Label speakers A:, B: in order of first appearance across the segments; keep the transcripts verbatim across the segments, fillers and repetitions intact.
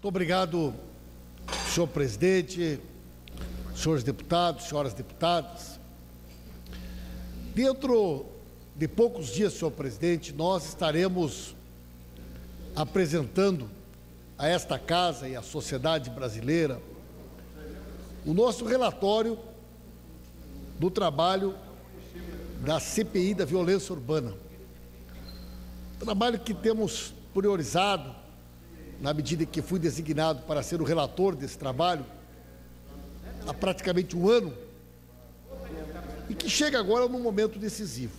A: Muito obrigado, senhor presidente, senhores deputados, senhoras deputadas. Dentro de poucos dias, senhor presidente, nós estaremos apresentando a esta casa e à sociedade brasileira o nosso relatório do trabalho da C P I da violência urbana. Trabalho que temos priorizado, na medida que fui designado para ser o relator desse trabalho, há praticamente um ano, e que chega agora num momento decisivo.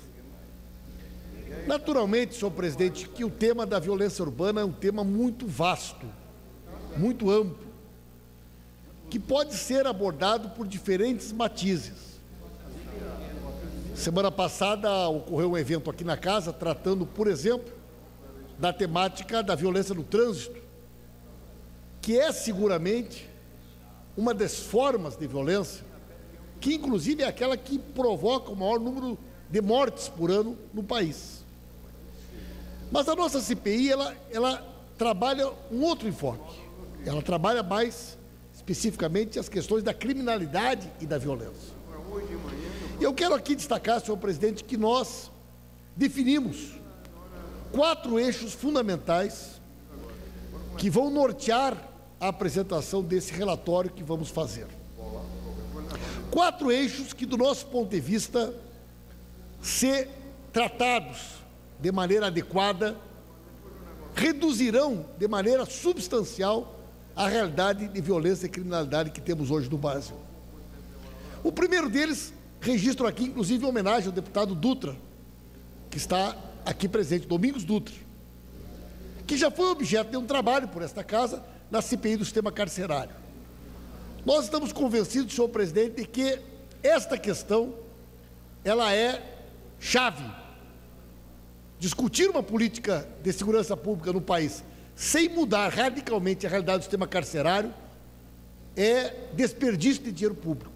A: Naturalmente, senhor presidente, que o tema da violência urbana é um tema muito vasto, muito amplo, que pode ser abordado por diferentes matizes. Semana passada ocorreu um evento aqui na casa tratando, por exemplo, da temática da violência no trânsito, que é seguramente uma das formas de violência, que inclusive é aquela que provoca o maior número de mortes por ano no país. Mas a nossa C P I, ela, ela trabalha um outro enfoque. Ela trabalha mais especificamente as questões da criminalidade e da violência. E eu quero aqui destacar, senhor presidente, que nós definimos quatro eixos fundamentais que vão nortear a apresentação desse relatório que vamos fazer. Quatro eixos que, do nosso ponto de vista, se tratados de maneira adequada, reduzirão de maneira substancial a realidade de violência e criminalidade que temos hoje no Brasil. O primeiro deles, registro aqui, inclusive, em homenagem ao deputado Dutra, que está aqui presente, Domingos Dutra, que já foi objeto de um trabalho por esta casa na C P I do sistema carcerário. Nós estamos convencidos, senhor presidente, de que esta questão, ela é chave. Discutir uma política de segurança pública no país sem mudar radicalmente a realidade do sistema carcerário é desperdício de dinheiro público.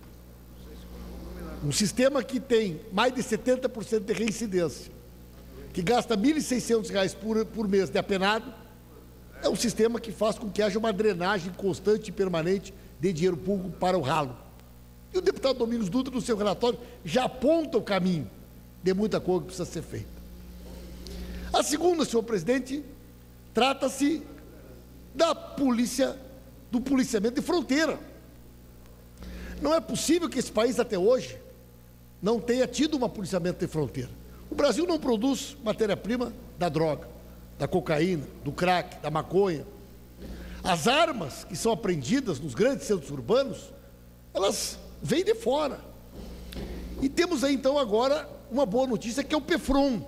A: Um sistema que tem mais de setenta por cento de reincidência, que gasta mil e seiscentos reais por, por mês de apenado, é um sistema que faz com que haja uma drenagem constante e permanente de dinheiro público para o ralo. E o deputado Domingos Dutra, no seu relatório, já aponta o caminho de muita coisa que precisa ser feita. A segunda, senhor presidente, trata-se da polícia, do policiamento de fronteira. Não é possível que esse país até hoje não tenha tido um policiamento de fronteira. O Brasil não produz matéria-prima da droga, da cocaína, do crack, da maconha. As armas que são apreendidas nos grandes centros urbanos, elas vêm de fora. E temos aí, então, agora uma boa notícia, que é o PEFRON.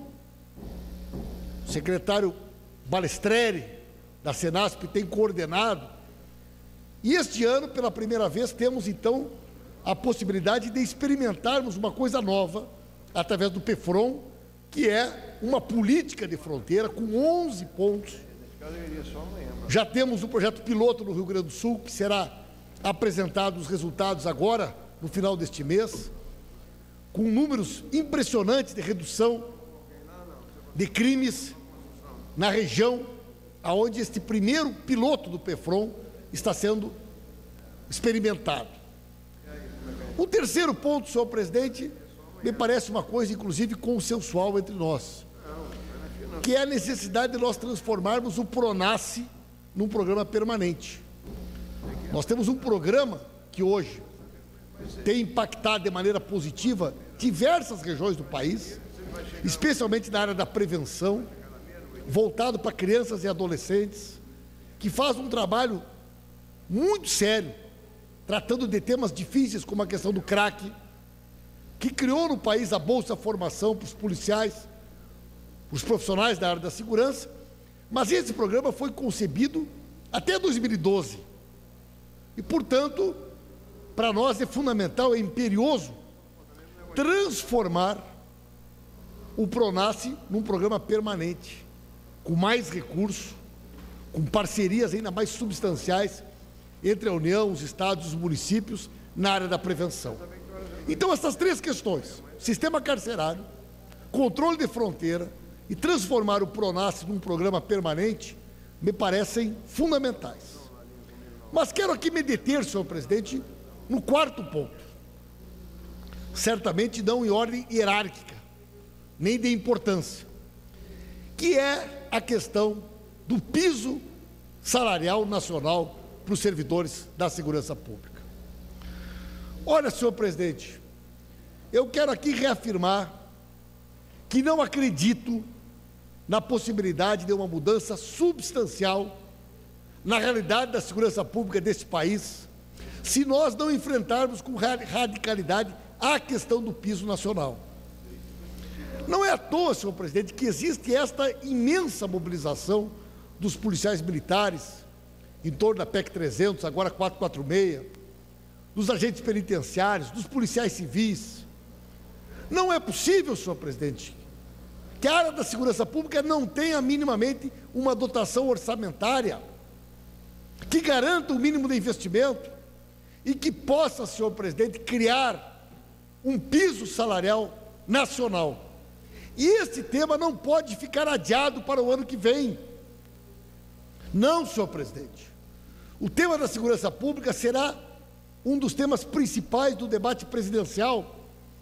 A: O secretário Balestreri, da Senasp, tem coordenado. E este ano, pela primeira vez, temos, então, a possibilidade de experimentarmos uma coisa nova, através do PEFRON, que é uma política de fronteira com onze pontos. Já temos um projeto piloto no Rio Grande do Sul, que será apresentado os resultados agora, no final deste mês, com números impressionantes de redução de crimes na região onde este primeiro piloto do PEFRON está sendo experimentado. O terceiro ponto, senhor presidente, me parece uma coisa, inclusive, consensual entre nós, que é a necessidade de nós transformarmos o PRONASSE num programa permanente. Nós temos um programa que hoje tem impactado de maneira positiva diversas regiões do país, especialmente na área da prevenção, voltado para crianças e adolescentes, que faz um trabalho muito sério, tratando de temas difíceis como a questão do crack, que criou no país a Bolsa Formação para os policiais, os profissionais da área da segurança, mas esse programa foi concebido até dois mil e doze. E, portanto, para nós é fundamental, é imperioso, transformar o PRONASSE num programa permanente, com mais recursos, com parcerias ainda mais substanciais entre a União, os estados e os municípios na área da prevenção. Então, essas três questões, sistema carcerário, controle de fronteira e transformar o PRONASSE num programa permanente, me parecem fundamentais. Mas quero aqui me deter, senhor presidente, no quarto ponto. Certamente não em ordem hierárquica, nem de importância, que é a questão do piso salarial nacional para os servidores da segurança pública. Olha, senhor presidente, eu quero aqui reafirmar que não acredito na possibilidade de uma mudança substancial na realidade da segurança pública deste país, se nós não enfrentarmos com radicalidade a questão do piso nacional. Não é à toa, senhor presidente, que existe esta imensa mobilização dos policiais militares, em torno da P E C trezentos, agora quatrocentos e quarenta e seis, dos agentes penitenciários, dos policiais civis. Não é possível, senhor presidente, que a área da segurança pública não tenha minimamente uma dotação orçamentária que garanta o mínimo de investimento e que possa, senhor presidente, criar um piso salarial nacional. E esse tema não pode ficar adiado para o ano que vem. Não, senhor presidente. O tema da segurança pública será um dos temas principais do debate presidencial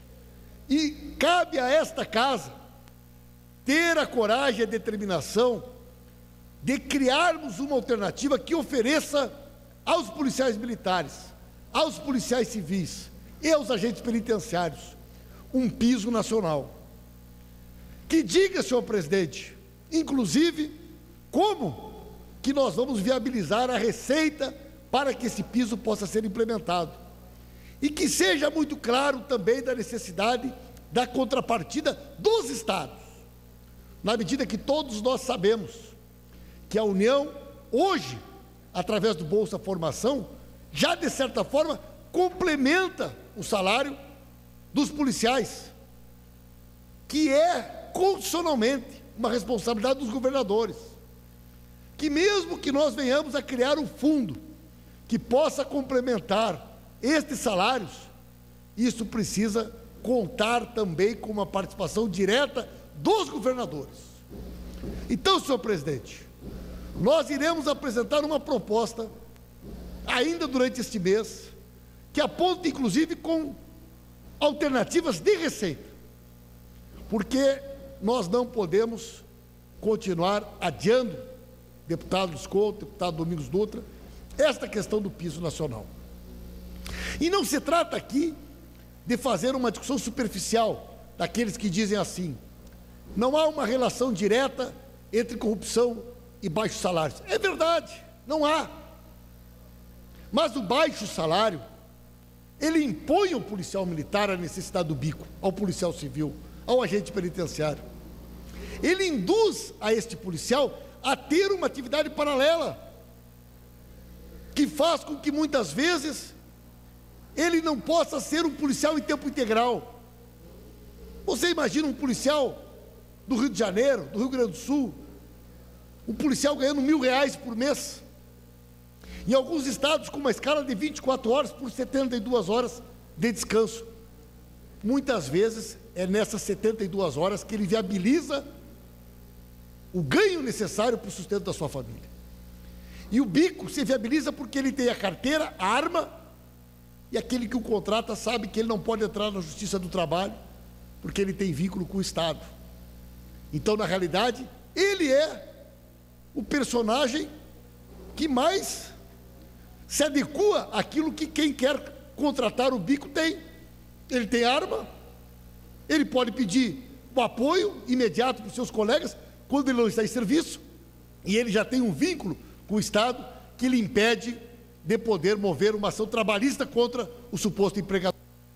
A: e cabe a esta casa ter a coragem e a determinação de criarmos uma alternativa que ofereça aos policiais militares, aos policiais civis e aos agentes penitenciários um piso nacional. Que diga, senhor presidente, inclusive, como que nós vamos viabilizar a receita para que esse piso possa ser implementado. E que seja muito claro também da necessidade da contrapartida dos estados, na medida que todos nós sabemos que a União, hoje, através do Bolsa Formação, já de certa forma complementa o salário dos policiais, que é constitucionalmente uma responsabilidade dos governadores, que mesmo que nós venhamos a criar um fundo que possa complementar estes salários, isso precisa contar também com uma participação direta dos governadores. Então, senhor presidente, nós iremos apresentar uma proposta, ainda durante este mês, que aponta inclusive com alternativas de receita, porque nós não podemos continuar adiando, deputado Couto, deputado Domingos Dutra, esta questão do piso nacional. E não se trata aqui de fazer uma discussão superficial daqueles que dizem assim: não há uma relação direta entre corrupção e baixos salários. É verdade, não há. Mas o baixo salário, ele impõe ao policial militar a necessidade do bico, ao policial civil, ao agente penitenciário. Ele induz a este policial a ter uma atividade paralela, que faz com que muitas vezes ele não possa ser um policial em tempo integral. Você imagina um policial do Rio de Janeiro, do Rio Grande do Sul, um policial ganhando mil reais por mês, em alguns estados com uma escala de vinte e quatro horas por setenta e duas horas de descanso. Muitas vezes é nessas setenta e duas horas que ele viabiliza o ganho necessário para o sustento da sua família. E o bico se viabiliza porque ele tem a carteira, a arma, e aquele que o contrata sabe que ele não pode entrar na Justiça do Trabalho, porque ele tem vínculo com o Estado. Então, na realidade, ele é o personagem que mais se adequa àquilo que quem quer contratar o bico tem. Ele tem arma, ele pode pedir o apoio imediato para os seus colegas quando ele não está em serviço, e ele já tem um vínculo com o Estado que lhe impede de poder mover uma ação trabalhista contra o suposto empregador.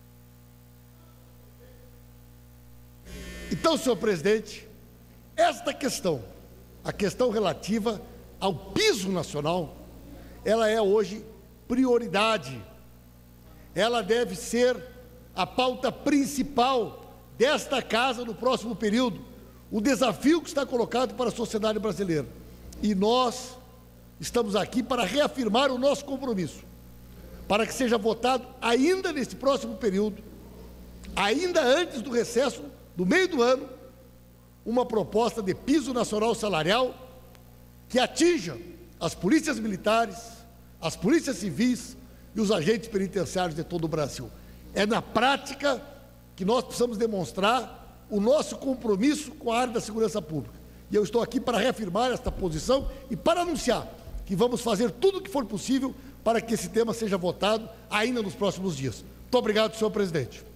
A: Então, senhor presidente, esta questão, a questão relativa ao piso nacional, ela é hoje prioridade. Ela deve ser a pauta principal desta casa no próximo período, o desafio que está colocado para a sociedade brasileira. E nós estamos aqui para reafirmar o nosso compromisso, para que seja votado ainda nesse próximo período, ainda antes do recesso do meio do ano, uma proposta de piso nacional salarial que atinja as polícias militares, as polícias civis e os agentes penitenciários de todo o Brasil. É na prática que nós precisamos demonstrar o nosso compromisso com a área da segurança pública. E eu estou aqui para reafirmar esta posição e para anunciar que vamos fazer tudo o que for possível para que esse tema seja votado ainda nos próximos dias. Muito obrigado, senhor presidente.